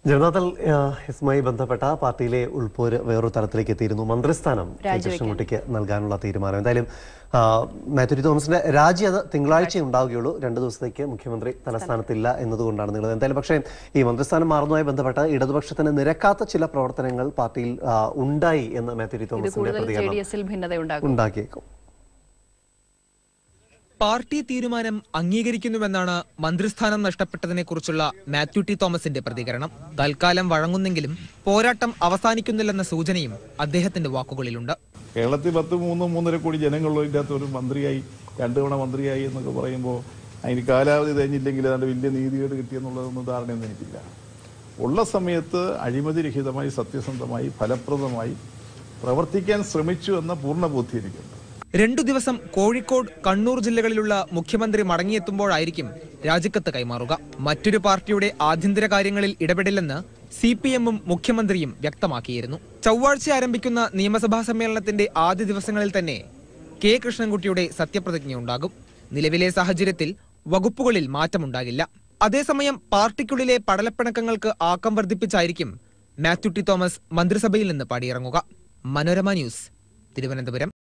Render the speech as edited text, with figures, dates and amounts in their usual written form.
ജനതാദൾ ഇസ്മായി ബന്ധപ്പെട്ട പാർട്ടിയിലെ ഉൾപ്പോര് വേറൊരു തലത്തിലേക്ക് എത്തിയിരുന്നു. മന്ത്രിസ്ഥാനം കൃഷ്ണൻകുട്ടിക്ക് നൽകാനുള്ള തീരുമാനം. എന്തായാലും മാത്യു ടി തോമസിന്റെ രാജി അത് തിങ്കളാഴ്ച ഉണ്ടാവുകയുള്ളൂ. 2 ദിവസത്തേക്ക് മുഖ്യമന്ത്രി തലസ്ഥാനത്തില്ല എന്നതുകൊണ്ടാണ് നിങ്ങളത്. എന്തായാലും പക്ഷേ ഈ മന്ത്രിസ്ഥാനം മാറുന്നതുമായി ബന്ധപ്പെട്ട ഇടതുപക്ഷത്തിന് നിരക്കാത്ത ചില പ്രവർത്തനങ്ങൾ പാർട്ടിയിൽ ഉണ്ടായി എന്ന് മാത്യു ടി തോമസിന്റെ പ്രതികരണം ഉണ്ടാക്കിയേക്കും. പാർട്ടി തീരുമാനം അംഗീകരിക്കുന്നുവെന്നാണ് മന്ത്രിസ്ഥാനം നഷ്ടപ്പെട്ടതിനെക്കുറിച്ചുള്ള മാത്യു ടി തോമസിന്റെ പ്രതികരണം. തൽക്കാലം വഴങ്ങുന്നെങ്കിലും പോരാട്ടം അവസാനിക്കുന്നില്ലെന്ന സൂചനയും അദ്ദേഹത്തിന്റെ വാക്കുകളിലുണ്ട്. കേരളത്തിൽ 3.5 കോടി ജനങ്ങളുള്ളതിൻ്റെ ഒരു മന്ത്രിയായി 2 തവണ മന്ത്രിയായി എന്നൊക്കെ പറയുമ്പോൾ അതിന് കാലാവധി കഴിഞ്ഞില്ലെങ്കിൽ അതിൻ്റെ വലിയ നീതികേട് കിട്ടിയെന്നുള്ളതൊന്നും ധാരണയൊന്നും എനിക്കില്ല. ഉള്ള സമയത്ത് അഴിമതിരഹിതമായി സത്യസന്ധമായി ഫലപ്രദമായി പ്രവർത്തിക്കാൻ ശ്രമിച്ചു എന്ന പൂർണ്ണ ബോധ്യം എനിക്കുണ്ട്. 2 ദിവസം കോഴിക്കോട്, കണ്ണൂർ ജില്ലകളിലുള്ള മുഖ്യമന്ത്രി മടങ്ങിയെത്തുമ്പോഴായിരിക്കും രാജിക്കത്ത് കൈമാറുക. മറ്റൊരു പാർട്ടിയുടെ ആഭ്യന്തര കാര്യങ്ങളിൽ ഇടപെടില്ലെന്ന് CPM-ഉം മുഖ്യമന്ത്രിയും വ്യക്തമാക്കിയിരുന്നു. ചൊവ്വാഴ്ച ആരംഭിക്കുന്ന നിയമസഭാ സമ്മേളനത്തിന്റെ ആദ്യ ദിവസങ്ങളിൽ തന്നെ കെ കൃഷ്ണൻകുട്ടിയുടെ സത്യപ്രതിജ്ഞയുണ്ടാകും. നിലവിലെ സാഹചര്യത്തിൽ വകുപ്പുകളിൽ മാറ്റമുണ്ടാകില്ല. അതേസമയം പാർട്ടിക്കുള്ളിലെ പടലപ്പിണക്കങ്ങൾക്ക് ആക്കം വർദ്ധിപ്പിച്ചായിരിക്കും മാത്യു ടി തോമസ് മന്ത്രിസഭയിൽ നിന്ന് പടിയിറങ്ങുക. മനോരമ ന്യൂസ്, തിരുവനന്തപുരം.